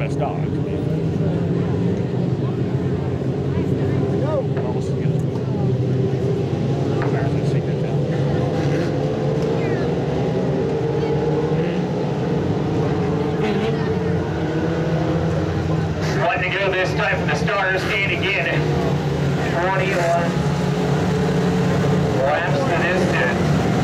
best dog. Letting go this time from the starter stand again. 21 laps to distance.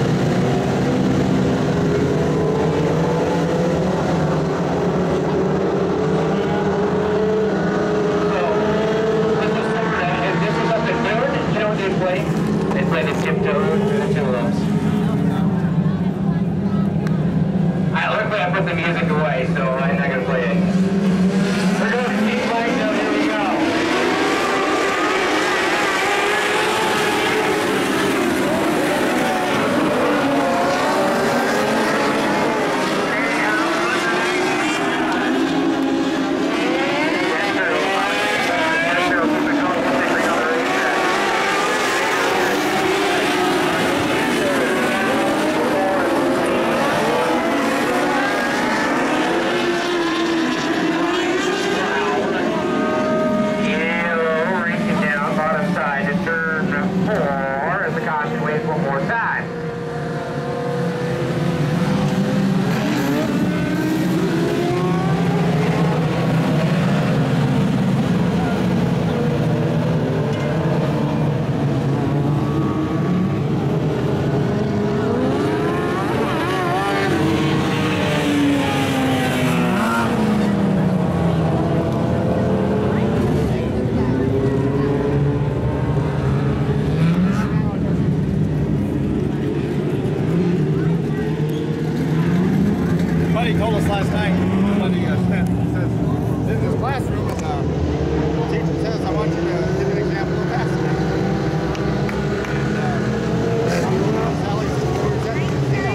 They play the tiptoe through the tulips. Luckily I put the music away, so I'm not going to play it. We're going to keep playing though, here we go. He told us last night when he says, in this classroom, and the teacher says, I want you to give an example of passing. And Sally says, well, you're saying,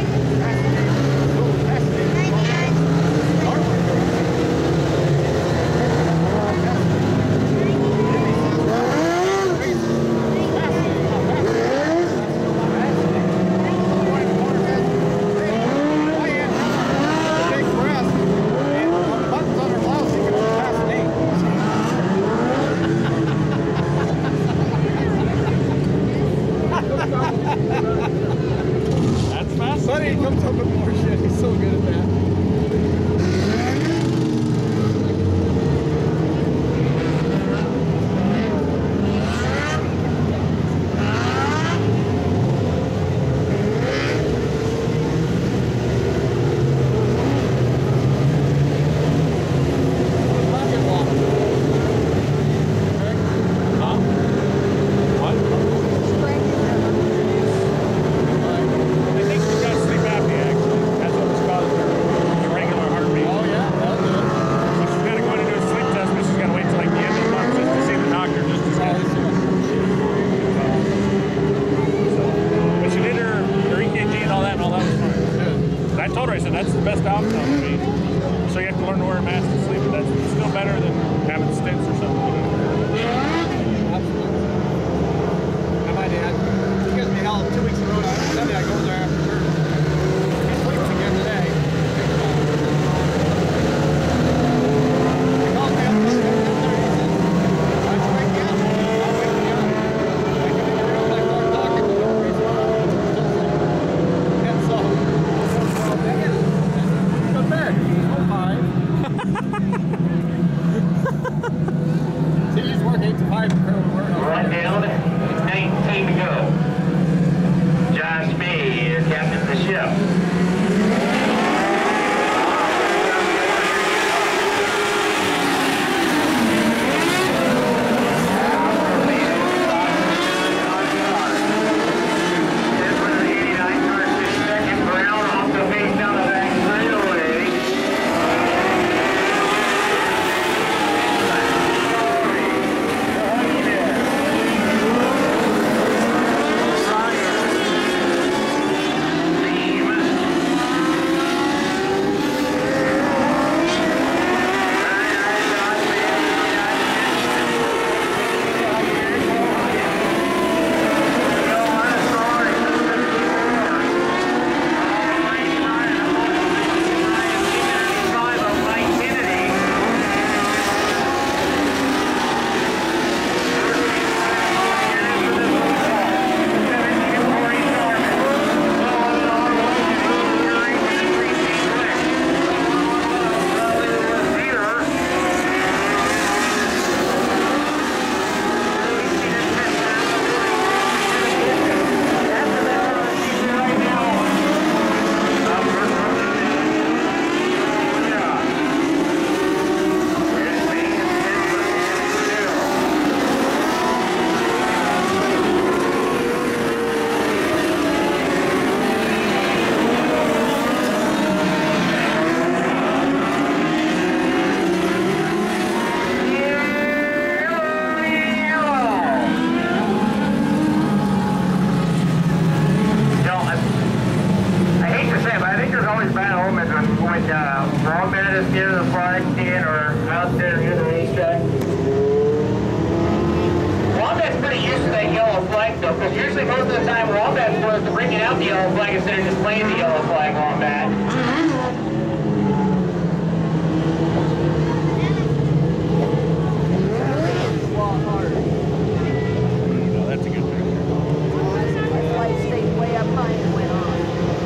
Buddy, he comes up with more shit. He's so good at that. I said that's the best option. I mean, so you have to learn to wear a mask to sleep, but that's still better than having stints or something. Absolutely. And my dad, he gives me hell 2 weeks ago. Sunday I go there after church. He sleeps again today. He calls me up at 10:30. He says, "Why'd you wake me up?" I'll wake me up. I come in the room and I start talking to him. He's still sleeping. And so, go to bed. It's 5. So you just work 8 to 5 and curl work. One down, 19 to go. Josh May is captain of the ship. Wombat is near the flag stand or out there near the racetrack. Wombat's pretty used to that yellow flag though, because usually most of the time Wombat's supposed to bringing out the yellow flag instead of displaying the yellow flag, Wombat. No, that's a good picture. My flight stayed way up high and went on.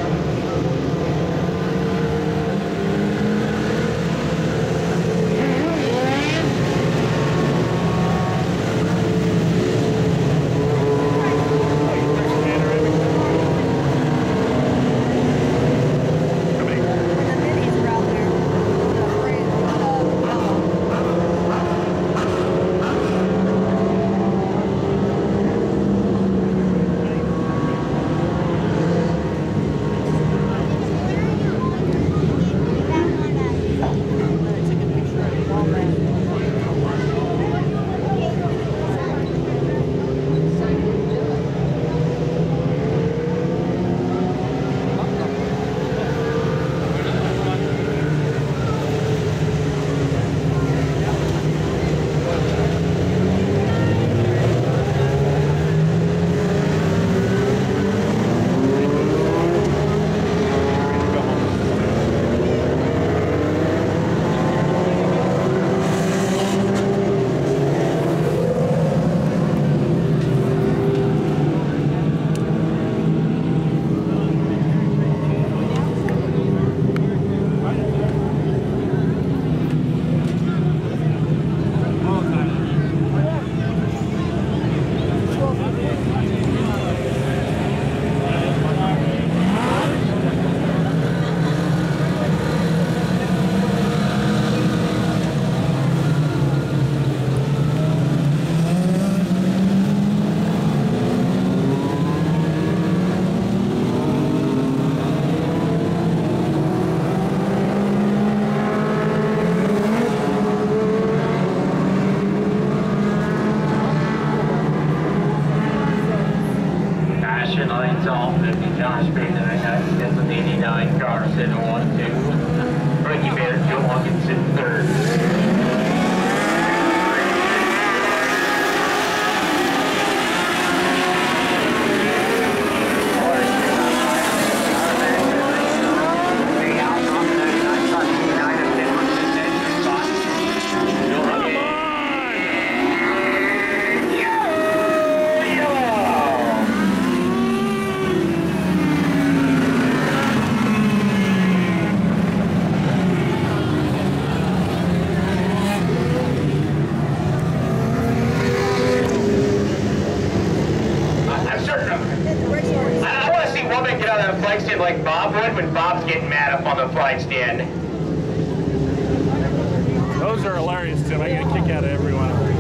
Lights on, 50 John Street, and I got an 89 car sitting on 1-2. Ricky Bear, Joe Watkins sitting third. Flag stand like Bob would when Bob's getting mad up on the flag stand. Those are hilarious, Tim. I get a kick out of every one of them.